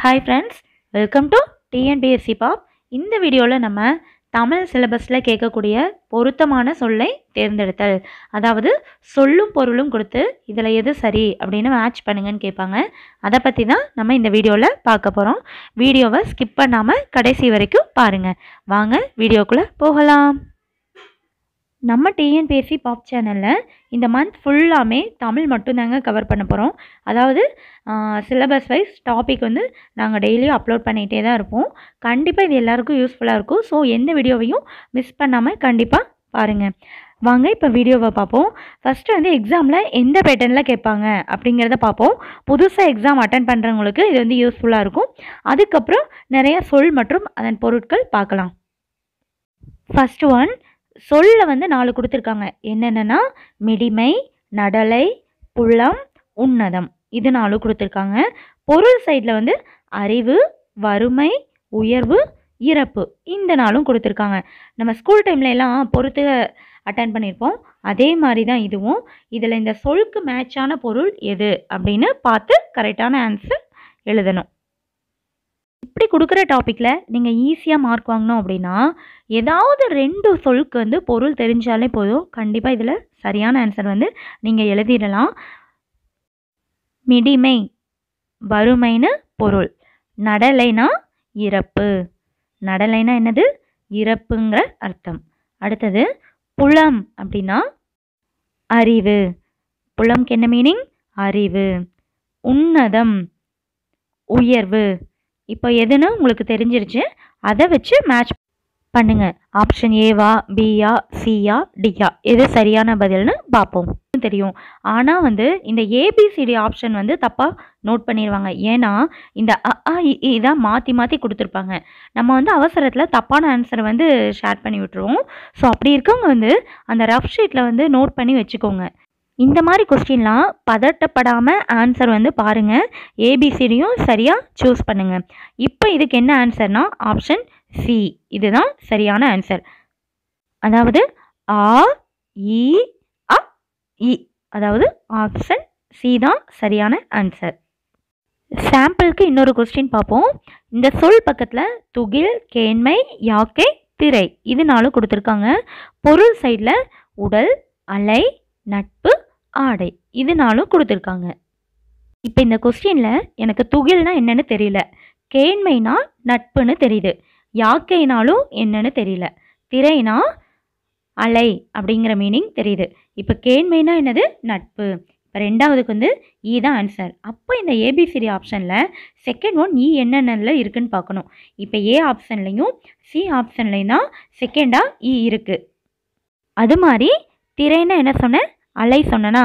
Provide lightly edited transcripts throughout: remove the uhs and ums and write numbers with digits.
Hi friends, welcome to TNPSC Pop. இந்த வீடியோவில் நம்ம தமிழ் சிலபஸில் கேட்கக்கூடிய பொருத்தமான சொல்லை தேர்ந்தெடுத்தல், அதாவது சொல்லும் பொருளும் கொடுத்து இதில் எது சரி அப்படின்னு மேட்ச் பண்ணுங்கன்னு கேட்பாங்க. அதை பற்றி தான் நம்ம இந்த வீடியோவில் பார்க்க போகிறோம். வீடியோவை ஸ்கிப் பண்ணாமல் கடைசி வரைக்கும் பாருங்கள். வாங்க வீடியோக்குள்ளே போகலாம். நம்ம டிஎன்பிஎஸ்சி பாப் சேனலில் இந்த மந்த் ஃபுல்லாமே தமிழ் மட்டும்தாங்க கவர் பண்ண போகிறோம். அதாவது சிலபஸ் வைஸ் டாபிக் வந்து நாங்கள் டெய்லியும் அப்லோட் பண்ணிகிட்டே தான் இருப்போம். கண்டிப்பாக இது எல்லாருக்கும் யூஸ்ஃபுல்லாக இருக்கும். ஸோ எந்த வீடியோவையும் மிஸ் பண்ணாமல் கண்டிப்பாக பாருங்கள். வாங்க இப்போ வீடியோவை பார்ப்போம். ஃபஸ்ட்டு வந்து எக்ஸாமில் எந்த பேட்டர்னில் கேட்பாங்க அப்படிங்கிறத பார்ப்போம். புதுசாக எக்ஸாம் அட்டன் பண்ணுறவங்களுக்கு இது வந்து யூஸ்ஃபுல்லாக இருக்கும். அதுக்கப்புறம் நிறைய சொல் மற்றும் அதன் பொருட்கள் பார்க்கலாம். ஃபஸ்ட்டு ஒன், சொல்ல வந்து 4 கொடுத்துருக்காங்க. என்னென்னா மிடிமை, நடலை, புலம், உன்னதம். இது 4 கொடுத்துருக்காங்க. பொருள் சைடில் வந்து அறிவு, வறுமை, உயர்வு, இறப்பு. இந்த 4 கொடுத்துருக்காங்க. நம்ம ஸ்கூல் டைமில் எல்லாம் பொறுத்து அட்டன் பண்ணியிருப்போம். அதே மாதிரி தான் இதுவும். இதில் இந்த சொல்லுக்கு மேட்சான பொருள் எது அப்படின்னு பார்த்து கரெக்டான ஆன்சர் எழுதணும். இப்படி கொடுக்குற டாப்பிக்கில் நீங்கள் ஈஸியாக மார்க் வாங்கணும் அப்படின்னா ஏதாவது 2 சொல்லுக்கு வந்து பொருள் தெரிஞ்சாலே போதும். கண்டிப்பாக இதில் சரியான ஆன்சர் வந்து நீங்கள் எழுதிடலாம். மிடிமை வறுமைன்னு பொருள், நடலைனா இறப்பு. நடலைனா என்னது? இறப்புங்கிற அர்த்தம். அடுத்தது புலம் அப்படின்னா அறிவு. புலம்க்கு என்ன மீனிங்? அறிவு. உன்னதம் உயர்வு. இப்போ எதுன்னு உங்களுக்கு தெரிஞ்சிருச்சு. அதை வச்சு மேட்ச் பண்ணுங்க. ஆப்ஷன் ஏவா, பியா, சியா, டியா, எது சரியான பதில்னு பார்ப்போம். தெரியும். ஆனால் வந்து இந்த ஏபிசிடி ஆப்ஷன் வந்து தப்பாக நோட் பண்ணிடுவாங்க. ஏன்னா இந்த தான் மாற்றி மாற்றி கொடுத்துருப்பாங்க. நம்ம வந்து அவசரத்தில் தப்பான ஆன்சரை வந்து ஷேர் பண்ணி விட்டுருவோம். ஸோ அப்படி இருக்கவங்க வந்து அந்த ரஃப் ஷீட்டில் வந்து நோட் பண்ணி வச்சுக்கோங்க. இந்த மாதிரி கொஸ்டின்லாம் பதட்டப்படாமல் ஆன்சர் வந்து பாருங்கள். ஏபிசிடியும் சரியாக சூஸ் பண்ணுங்கள். இப்போ இதுக்கு என்ன ஆன்சர்னா ஆப்ஷன் சி, இதுதான் சரியான ஆன்சர். அதாவது ஆ இ அ இ, அதாவது ஆப்ஷன் சி தான் சரியான ஆன்சர். சாம்பிளுக்கு இன்னொரு கொஸ்டின் பார்ப்போம். இந்த சொல் பக்கத்தில் துகில், கேண்மை, யாக்கை, திரை இது 4 கொடுத்துருக்காங்க. பொருள் சைடில் உடல், அலை, நட்பு, ஆடை இது 4 கொடுத்துருக்காங்க. இப்போ இந்த கொஸ்டினில் எனக்கு துகில்னா என்னன்னு தெரியல, கேண்மைனா நட்புன்னு தெரியுது, யாக்கைனாலும் என்னன்னு தெரியல, திரைனா அலை அப்படிங்கிற மீனிங் தெரியுது. இப்போ கேண்மைனா என்னது? நட்பு. இப்போ ரெண்டாவதுக்கு வந்து இ தான் ஆன்சர். அப்போ இந்த ஏபிசிடி ஆப்ஷனில் செகண்ட் ஒன் இ என்னென்ன இருக்குன்னு பார்க்கணும். இப்போ ஏ ஆப்ஷன்லையும் சி ஆப்ஷன்லையும் தான் செகண்டாக இ இருக்குது. அது மாதிரி திரைன்னா என்ன சொன்னேன்? அலை சொன்னனா?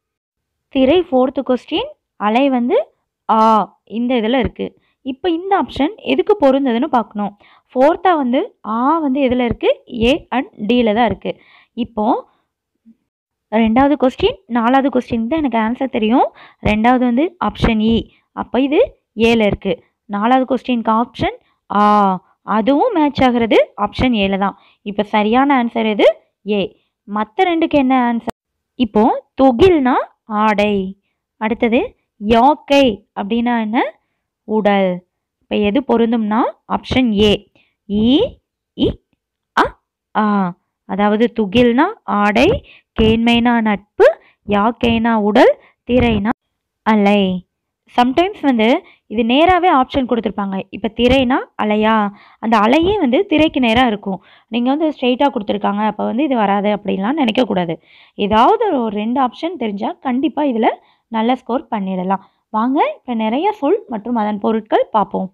திரை 4th கொஸ்டின். அலை வந்து ஆ இந்த இதில் இருக்குது. இப்போ இந்த ஆப்ஷன் எதுக்கு பொருந்ததுன்னு பார்க்கணும். 4th வந்து ஆ வந்து எதில் இருக்குது? ஏ அண்ட் டியில் தான் இருக்குது. இப்போது ரெண்டாவது கொஸ்டின் 4வது கொஸ்டின் தான் எனக்கு ஆன்சர் தெரியும். ரெண்டாவது வந்து ஆப்ஷன் இ, அப்போ இது ஏல இருக்குது. 4வது கொஸ்டினுக்கு ஆப்ஷன் ஆ, அதுவும் மேட்ச் ஆகிறது ஆப்ஷன் ஏல தான். இப்போ சரியான ஆன்சர் எது? ஏ. மற்ற 2க்கு என்ன ஆன்சர்? இப்போ துகில்னா ஆடை, அடுத்தது யாக்கை அப்படின்னா என்ன? உடல். இப்போ எது பொருந்தும்னா ஆப்ஷன் ஏ, இ இ அ ஆ, அதாவது துகில்னா ஆடை, கேண்மைனா நட்பு, யாக்கைனா உடல், திரைனா அலை. சம்டைம்ஸ் வந்து இது நேராகவே ஆப்ஷன் கொடுத்துருப்பாங்க. இப்போ திரைனா அலையா, அந்த அலையே வந்து திரைக்கு நேராக இருக்கும். நீங்கள் வந்து ஸ்ட்ரெயிட்டாக கொடுத்துருக்காங்க, அப்போ வந்து இது வராது அப்படின்லாம் நினைக்கக்கூடாது. ஏதாவது ஒரு 2 ஆப்ஷன் தெரிஞ்சால் கண்டிப்பாக இதில் நல்ல ஸ்கோர் பண்ணிடலாம். வாங்க இப்போ நிறைய சொல் மற்றும் அதன் பொருட்கள் பார்ப்போம்.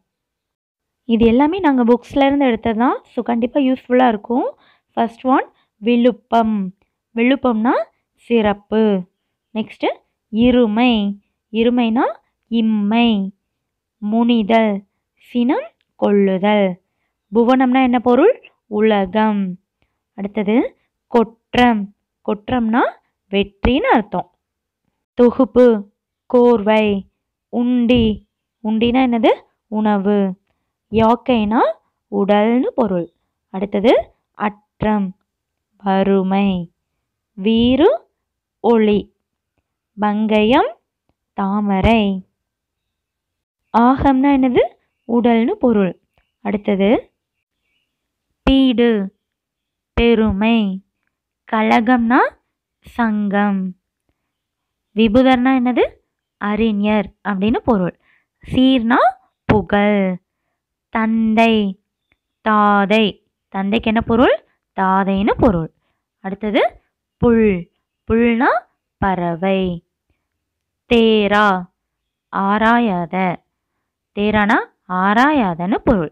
இது எல்லாமே நாங்கள் புக்ஸ்லேருந்து எடுத்தது தான். ஸோ கண்டிப்பாக யூஸ்ஃபுல்லாக இருக்கும். First one விழுப்பம். விழுப்பம்னா சிறப்பு. நெக்ஸ்ட்டு இருமை. இருமைனா இம்மை. முனிதல், சினம் கொள்ளுதல். புவனம்னா என்ன பொருள்? உலகம். அடுத்தது கொற்றம். கொற்றம்னா வெற்றின்னு அர்த்தம். தொகுப்பு, கோர்வை. உண்டி. உண்டினா என்னது? உணவு. யாக்கைனா உடல்னு பொருள். அடுத்தது அற்றம், வறுமை. வீறு, ஒளி. பங்கயம், தாமரை. ஆகம்னா என்னது? உடல்னு பொருள். அடுத்தது பீடு பெருமை. கழகம்னா சங்கம். விபுதர்னா என்னது? அறிஞர் அப்படின்னு பொருள். சீர்னா புகழ். தந்தை தாதை. தந்தைக்கு என்ன பொருள்? தாதைன்னு பொருள். அடுத்தது புல். புல்னா பறவை. தேரா ஆராயாத. தேரானா ஆராயாதன்னு பொருள்.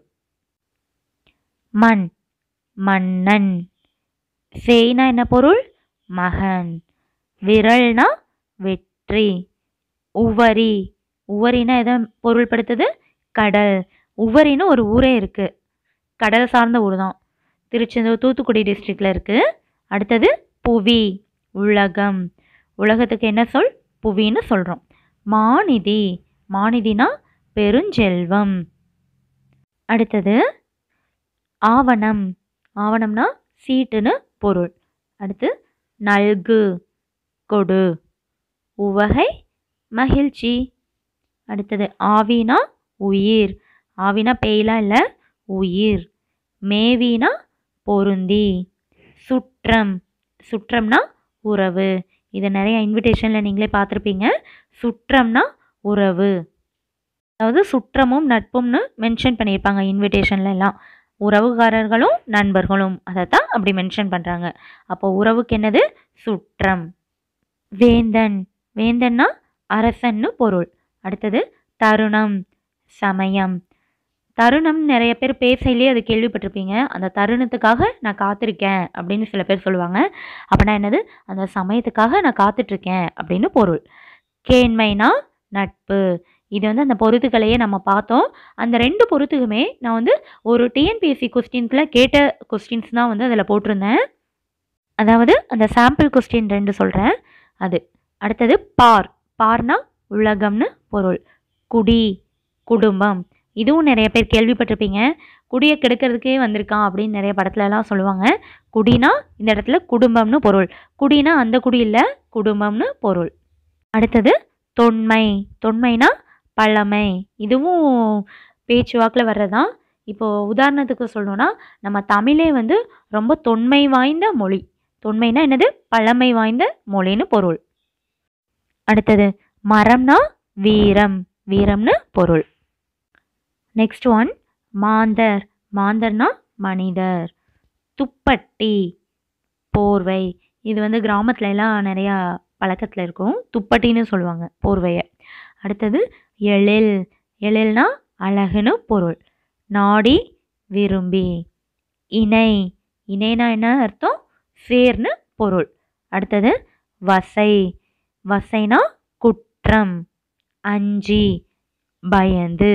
மண் மன்னன். சேய்னா என்ன பொருள்? மகன். விரல்னா வெற்றி. உவரி. உவரினா எதை பொருள்படுத்துது? கடல். உவரின்னு ஒரு ஊரே இருக்கு, கடல் சார்ந்த ஊர் தான். திருச்செந்தூர் தூத்துக்குடி டிஸ்ட்ரிக்ட்ல இருக்கு. அடுத்தது புவி உலகம். உலகத்துக்கு என்ன சொல்? புவின்னு சொல்றோம். மாநிதி. மாநிதினா பெருஞ்செல்வம். அடுத்தது ஆவணம். ஆவணம்னா சீட்டுன்னு பொருள். அடுத்து நல்கு கொடு. உவகை மகிழ்ச்சி. அடுத்தது ஆவினா உயிர். ஆவினா பேய்லாம் இல்லை, உயிர். மேவினா பொருந்தி. சுற்றம். சுற்றம்னா உறவு. இதை நிறைய இன்விடேஷனில் நீங்களே பார்த்துருப்பீங்க. சுற்றம்னா உறவு. அதாவது சுற்றமும் நட்பும்னு மென்ஷன் பண்ணியிருப்பாங்க இன்விடேஷன்ல எல்லாம். உறவுகாரர்களும் நண்பர்களும், அதைத்தான் அப்படி மென்ஷன் பண்ணுறாங்க. அப்போ உறவுக்கு என்னது? சுற்றம். வேந்தன். வேந்தன்னா அரசன்னு பொருள். அடுத்தது தருணம் சமயம். தருணம் நிறைய பேர் பேசையிலே அது கேள்விப்பட்டிருப்பீங்க. அந்த தருணத்துக்காக நான் காத்திருக்கேன் அப்படின்னு சில பேர் சொல்லுவாங்க. அப்படின்னா என்னது? அந்த சமயத்துக்காக நான் காத்துட்ருக்கேன் அப்படின்னு பொருள். கேண்மைனா நட்பு. இது வந்து அந்த பொருத்துக்களையே நம்ம பார்த்தோம். அந்த 2 பொருத்துக்குமே நான் வந்து ஒரு டிஎன்பிஎஸ்சி கொஸ்டின்ஸில் கேட்ட கொஸ்டின்ஸ் தான் வந்து அதில் போட்டிருந்தேன். அதாவது அந்த சாம்பிள் கொஸ்டின் 2 சொல்கிறேன் அது. அடுத்தது பார். பார்னா உலகம்னு பொருள். குடி குடும்பம். இதுவும் நிறைய பேர் கேள்விப்பட்டிருப்பீங்க. குடியை கெடுக்கிறதுக்கே வந்திருக்கான் அப்படின்னு நிறைய படத்துலலாம் சொல்லுவாங்க. குடினா இந்த இடத்துல குடும்பம்னு பொருள். குடினா அந்த குடி இல்லை, குடும்பம்னு பொருள். அடுத்தது தொன்மை. தொன்மைனா பழமை. இதுவும் பேச்சுவாக்கில் வர்றதான். இப்போது உதாரணத்துக்கு சொல்லணும்னா நம்ம தமிழே வந்து ரொம்ப தொன்மை வாய்ந்த மொழி. தொன்மைனா என்னது? பழமை வாய்ந்த மொழின்னு பொருள். அடுத்தது மரம்னா வீரம். வீரம்னு பொருள். நெக்ஸ்ட் ஒன் மாந்தர். மாந்தர்னா மனிதர். துப்பட்டி போர்வை. இது வந்து கிராமத்துல எல்லாம் நிறையா பழக்கத்தில் இருக்கும். துப்பட்டின்னு சொல்லுவாங்க போர்வையை. அடுத்தது எழில். எழில்னா அழகுன்னு பொருள். நாடி விரும்பி. இணை. இணைனா என்ன அர்த்தம்? சேர்னு பொருள். அடுத்தது வசை. வசைனா குற்றம். அஞ்சி பயந்து.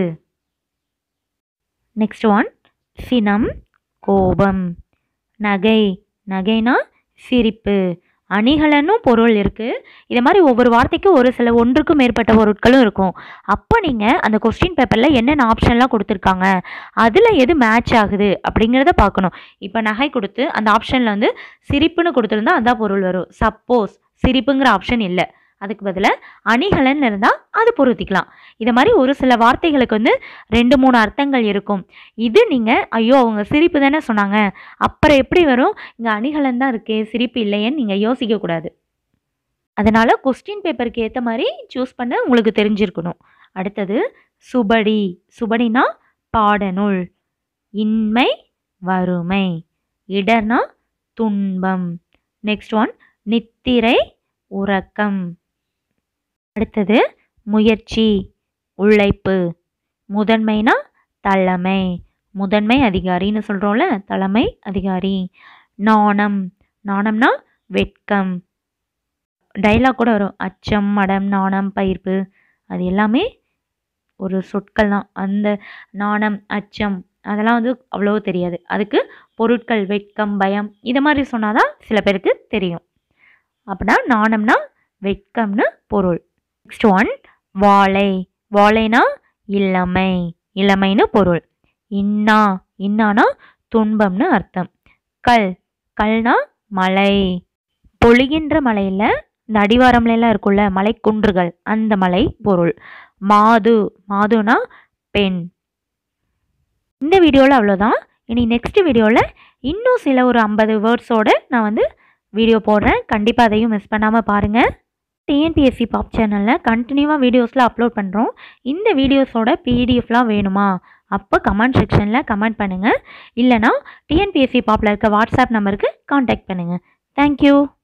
நெக்ஸ்ட் ஒன் சினம் கோபம். நகை. நகைனா சிரிப்பு. அணிகலனும் பொருள் இருக்குது. இதை மாதிரி ஒவ்வொரு வார்த்தைக்கும் ஒரு சில ஒன்றுக்கும் மேற்பட்ட பொருட்களும் இருக்கும். அப்போ நீங்கள் அந்த கொஸ்டின் பேப்பரில் என்னென்ன ஆப்ஷன்லாம் கொடுத்துருக்காங்க, அதில் எது மேட்ச் ஆகுது அப்படிங்கிறத பார்க்கணும். இப்போ நகை கொடுத்து அந்த ஆப்ஷனில் வந்து சிரிப்புன்னு கொடுத்துருந்தா அதான் பொருள் வரும். சப்போஸ் சிரிப்புங்கிற ஆப்ஷன் இல்லை, அதுக்கு பதிலாக அணிகலன் இருந்தால் அது பொருத்திக்கலாம். இதை மாதிரி ஒரு சில வார்த்தைகளுக்கு வந்து 2-3 அர்த்தங்கள் இருக்கும். இது நீங்கள் ஐயோ அவங்க சிரிப்பு தானே சொன்னாங்க, அப்புறம் எப்படி வரும், இங்கே அணிகலன் தான் இருக்கே சிரிப்பு இல்லையேன்னு நீங்கள் யோசிக்கக்கூடாது. அதனால் கொஸ்டின் பேப்பருக்கு ஏற்ற மாதிரி சூஸ் பண்ண உங்களுக்கு தெரிஞ்சிருக்கணும். அடுத்தது சுபடி. சுபடினா பாடநூல். இன்மை வறுமை. இடர்னா துன்பம். நெக்ஸ்ட் ஒன் நித்திரை உறக்கம். அடுத்தது முயற்சி உழைப்பு. முதன்மைனா தலைமை. முதன்மை அதிகாரின்னு சொல்கிறோம்ல, தலைமை அதிகாரி. நாணம். நாணம்னா வெட்கம். டைலாக் கூட வரும். அச்சம் மடம் நாணம் பயிர்ப்பு. அது எல்லாமே ஒரு சொற்கள் தான். அந்த நாணம் அச்சம் அதெல்லாம் வந்து அவ்வளோ தெரியாது. அதுக்கு பொருட்கள் வெட்கம் பயம் இதை மாதிரி சொன்னாதான் சில பேருக்கு தெரியும். அப்படின்னா நாணம்னா வெட்கம்னு பொருள். நெக்ஸ்ட் ஒன் வாழை. வாழைனா இளமை. இளமைன்னு பொருள். இன்னா. இன்னானா துன்பம்னு அர்த்தம். கல். கல்னா மலை. பொழிகின்ற மலையில் இந்த அடிவாரம்லாம் இருக்கும்ல மலை குன்றுகள், அந்த மலை பொருள். மாது. மாதுனா பெண். இந்த வீடியோவில் அவ்வளோதான். இனி நெக்ஸ்ட் வீடியோவில் இன்னும் சில ஒரு 50 வேர்ட்ஸோடு நான் வந்து வீடியோ போடுறேன். கண்டிப்பாக அதையும் மிஸ் பண்ணாமல் பாருங்கள். டிஎன்பிஎஸ்சி பாப் சேனலில் கண்டினியூவாக வீடியோஸ்லாம் அப்லோட் பண்ணுறோம். இந்த வீடியோஸோட பிடிஎஃப்லாம் வேணுமா? அப்போ கமெண்ட் செக்ஷனில் கமெண்ட் பண்ணுங்கள். இல்லைனா டிஎன்பிஎஸ்சி பாப்பில் இருக்க வாட்ஸ்அப் நம்பருக்கு காண்டாக்ட் பண்ணுங்கள். தேங்க்யூ.